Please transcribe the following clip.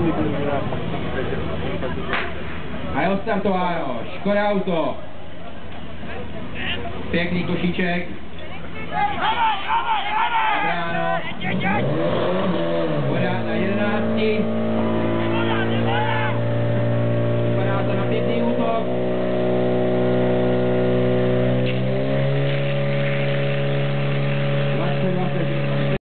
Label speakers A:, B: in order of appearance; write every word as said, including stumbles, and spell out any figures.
A: A je odstartováno, Škoda Auto. Pěkný košíček. Bráno. Voda na jedenácti.